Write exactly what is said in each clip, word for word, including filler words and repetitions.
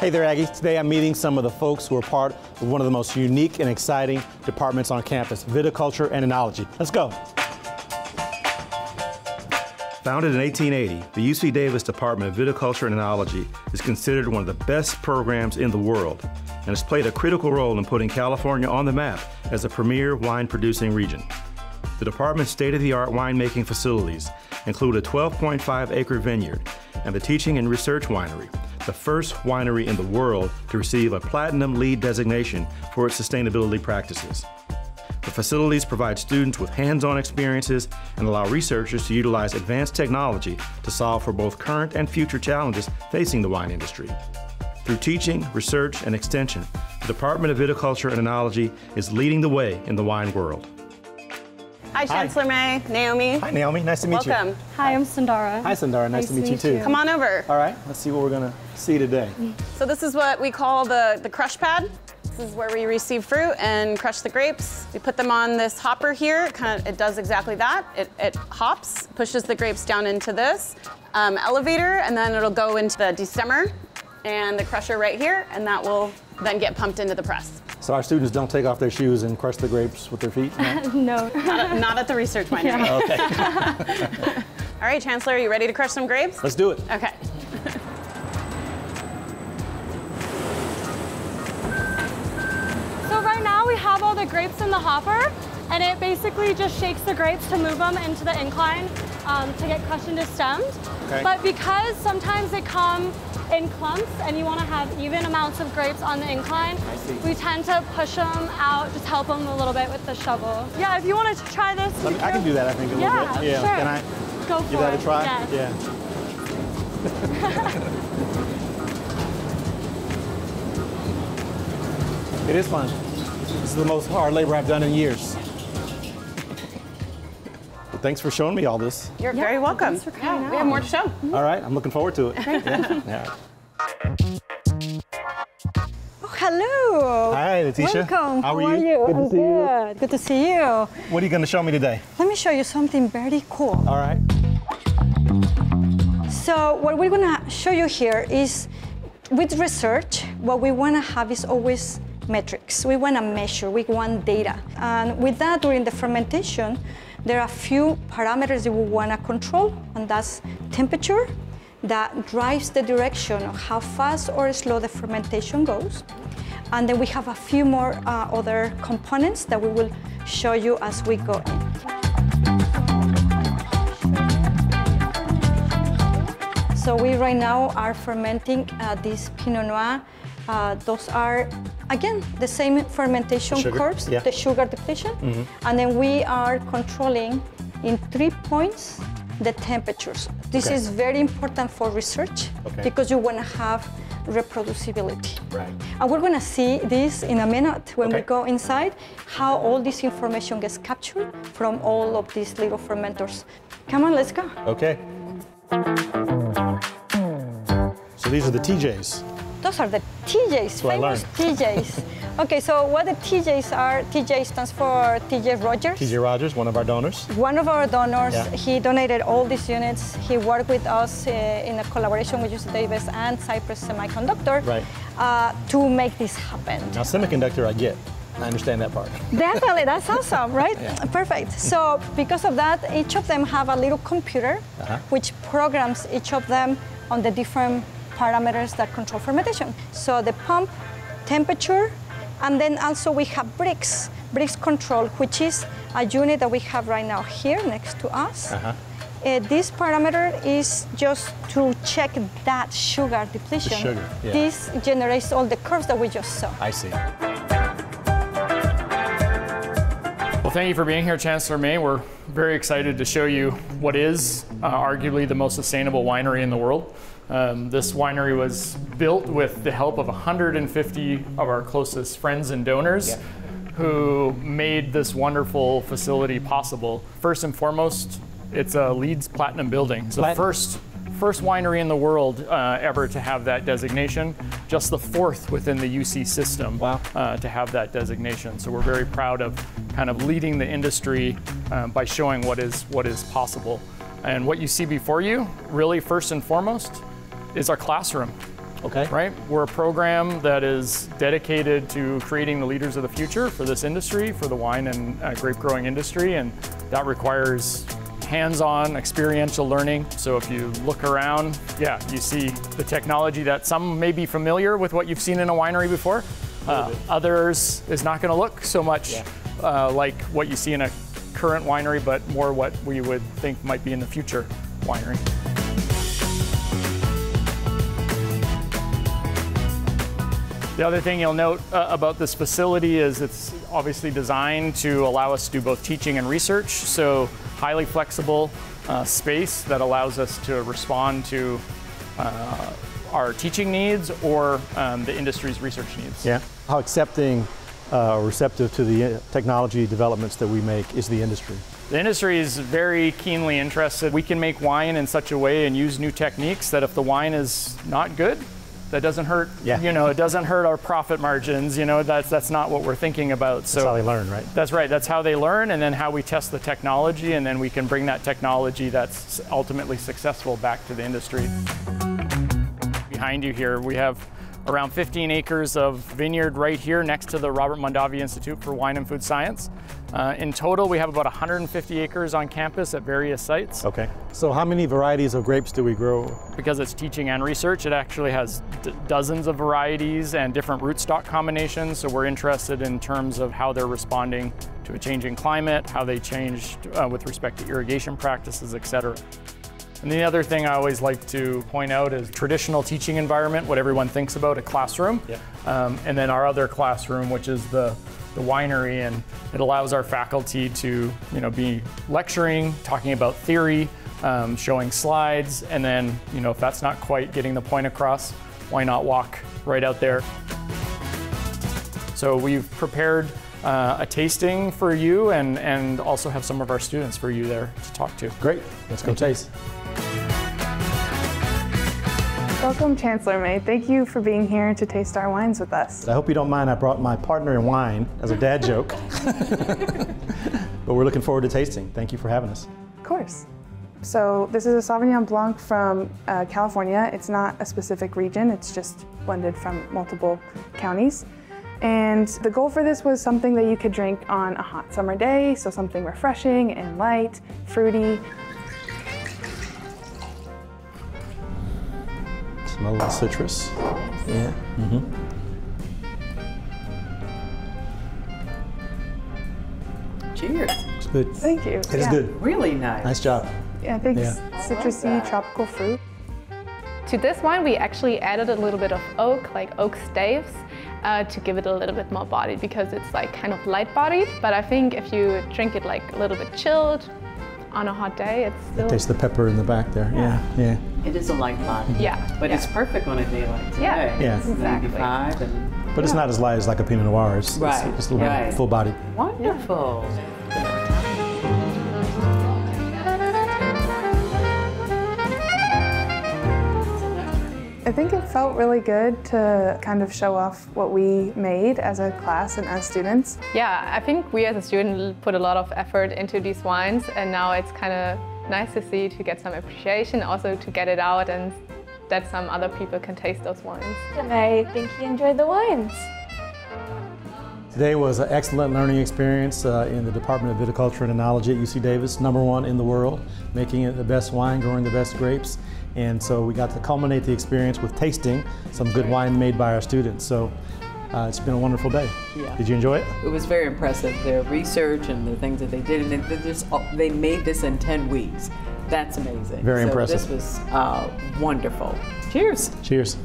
Hey there, Aggie. Today I'm meeting some of the folks who are part of one of the most unique and exciting departments on campus, Viticulture and Enology. Let's go. Founded in eighteen eighty, the U C Davis Department of Viticulture and Enology is considered one of the best programs in the world and has played a critical role in putting California on the map as a premier wine-producing region. The department's state-of-the-art winemaking facilities include a twelve point five acre vineyard and the Teaching and Research Winery, the first winery in the world to receive a Platinum LEED designation for its sustainability practices. The facilities provide students with hands-on experiences and allow researchers to utilize advanced technology to solve for both current and future challenges facing the wine industry. Through teaching, research, and extension, the Department of Viticulture and Enology is leading the way in the wine world. Hi, Chancellor May. Naomi. Hi, Naomi. Nice to meet Welcome. you. Welcome. Hi, I'm Sundara. Hi, Sundara. Nice, nice to meet, meet you, too. You. Come on over. All right. Let's see what we're going to see today. So this is what we call the, the crush pad. This is where we receive fruit and crush the grapes. We put them on this hopper here. It, kind of, it does exactly that. It, it hops, pushes the grapes down into this um, elevator, and then it'll go into the destemmer and the crusher right here, and that will then get pumped into the press. So our students don't take off their shoes and crush the grapes with their feet? No. No. Not, at, not at the research winery. Yeah. Okay. All right, Chancellor, are you ready to crush some grapes? Let's do it. Okay. So right now we have all the grapes in the hopper, and it basically just shakes the grapes to move them into the incline um, to get crushed into stemmed. Okay. But because sometimes they come in clumps and you want to have even amounts of grapes on the incline, we tend to push them out, just help them a little bit with the shovel. Yeah, if you wanted to try this. Let me, I can do that, I think, a little yeah, bit. Yeah, sure. Can I Go give for that it. a try? Yes. Yeah. It is fun. This is the most hard labor I've done in years. Well, thanks for showing me all this. You're yeah, very welcome. Thanks for coming yeah, out. We have more to show. Mm-hmm. All right, I'm looking forward to it. Yeah. Yeah. Oh, hello. Hi, Letitia. Welcome. How are How you? are you? Good to I'm see you. good. Good to see you. What are you going to show me today? Let me show you something very cool. All right. So what we're going to show you here is, with research, what we want to have is always metrics. We want to measure, we want data. And with that, during the fermentation, there are a few parameters that we want to control, and that's temperature, that drives the direction of how fast or slow the fermentation goes. And then we have a few more uh, other components that we will show you as we go in. So we right now are fermenting uh, this Pinot Noir. Uh, those are, again, the same fermentation The curves, yeah. the sugar depletion. Mm-hmm. And then we are controlling in three points the temperatures. This Okay. is very important for research Okay. because you want to have reproducibility. Right. And we're going to see this in a minute when Okay. we go inside, how all this information gets captured from all of these little fermenters. Come on, let's go. Okay. So these are the T Js. Those are the T Js, what I famous T Js. Okay, so what the T Js are, T J stands for T J Rogers. T J Rogers, one of our donors. One of our donors, Yeah. he donated all these units. He worked with us uh, in a collaboration with U C Davis and Cypress Semiconductor Right. uh, to make this happen. Now, semiconductor, I get. I understand that part. Definitely, that's awesome, right? Yeah. Perfect. So because of that, each of them have a little computer Uh-huh. which programs each of them on the different parameters that control fermentation. So the pump, temperature, and then also we have bricks, bricks control, which is a unit that we have right now here next to us. Uh-huh. Uh, this parameter is just to check that sugar depletion. The sugar, yeah. This generates all the curves that we just saw. I see. Well, thank you for being here, Chancellor May. We're very excited to show you what is uh, arguably the most sustainable winery in the world. Um, this winery was built with the help of one hundred fifty of our closest friends and donors Yeah. who made this wonderful facility possible. First and foremost, it's a LEED Platinum building. It's the Plat- first, first winery in the world uh, ever to have that designation, just the fourth within the U C system Wow. uh, to have that designation. So we're very proud of kind of leading the industry um, by showing what is, what is possible. And what you see before you, really first and foremost, is our classroom. Okay. Right? We're a program that is dedicated to creating the leaders of the future for this industry, for the wine and uh, grape growing industry, and that requires hands-on experiential learning. So if you look around, yeah, you see the technology that some may be familiar with what you've seen in a winery before. Uh, others is not going to look so much yeah. uh, like what you see in a current winery, but more what we would think might be in the future winery. The other thing you'll note uh, about this facility is it's obviously designed to allow us to do both teaching and research, so highly flexible uh, space that allows us to respond to uh, our teaching needs or um, the industry's research needs. Yeah. How accepting uh, or receptive to the technology developments that we make is the industry? The industry is very keenly interested. We can make wine in such a way and use new techniques that if the wine is not good, that doesn't hurt, yeah. you know, it doesn't hurt our profit margins, you know, that's, that's not what we're thinking about. So that's how they learn, right? That's right, that's how they learn, and then how we test the technology, and then we can bring that technology that's ultimately successful back to the industry. Behind you here, we have around fifteen acres of vineyard right here next to the Robert Mondavi Institute for Wine and Food Science. Uh, in total, we have about one hundred fifty acres on campus at various sites. Okay. So how many varieties of grapes do we grow? Because it's teaching and research, it actually has d dozens of varieties and different rootstock combinations. So we're interested in terms of how they're responding to a changing climate, how they changed uh, with respect to irrigation practices, et cetera. And the other thing I always like to point out is traditional teaching environment, what everyone thinks about a classroom. Yeah. Um, and then our other classroom, which is the, the winery, and it allows our faculty to you know, be lecturing, talking about theory, um, showing slides, and then you know, if that's not quite getting the point across, why not walk right out there? So we've prepared uh, a tasting for you, and, and also have some of our students for you there to talk to. Great, let's go taste. Welcome, Chancellor May. Thank you for being here to taste our wines with us. I hope you don't mind I brought my partner in wine as a dad joke. But we're looking forward to tasting. Thank you for having us. Of course. So this is a Sauvignon Blanc from uh, California. It's not a specific region, it's just blended from multiple counties. And the goal for this was something that you could drink on a hot summer day, so something refreshing and light, fruity. Smell a little citrus. Yeah. Mm-hmm. Cheers. It's good. Thank you. It yeah. is good. Really nice. Nice job. Yeah, thanks. Yeah. Citrusy, like tropical fruit. To this wine, we actually added a little bit of oak, like oak staves, uh, to give it a little bit more body, because it's like kind of light bodied. But I think if you drink it like a little bit chilled on a hot day, it's still... Taste the pepper in the back there. Yeah, yeah. yeah. It is a light body. Yeah. But yeah. it's perfect on a day like today. Yeah, yeah. exactly. ninety-five and... But it's not as light as like a Pinot Noir. It's, right. it's, it's a little right. full body. Wonderful. I think it felt really good to kind of show off what we made as a class and as students. Yeah, I think we as a student put a lot of effort into these wines, and now it's kind of nice to see, to get some appreciation, also to get it out and that some other people can taste those wines. And I think you enjoyed the wines. Today was an excellent learning experience uh, in the Department of Viticulture and Enology at U C Davis, number one in the world, making it the best wine, growing the best grapes. And so we got to culminate the experience with tasting some good wine made by our students. So uh, it's been a wonderful day. Yeah. Did you enjoy it? It was very impressive, their research and the things that they did. And they, just, they made this in ten weeks. That's amazing. Very so impressive. This was uh, wonderful. Cheers. Cheers.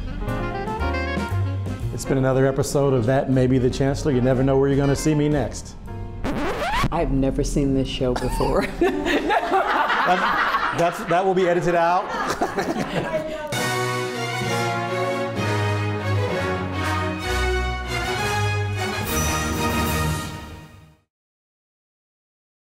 It's been another episode of That May Be the Chancellor. You never know where you're going to see me next. I've never seen this show before. That's, that's, that will be edited out.